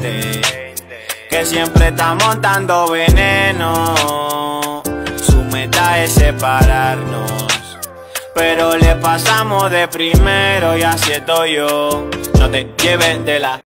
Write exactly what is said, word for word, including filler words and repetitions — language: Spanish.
hate, que siempre está montando veneno. Su meta es separarnos, pero le pasamos de primero y así estoy yo. No te lleves de la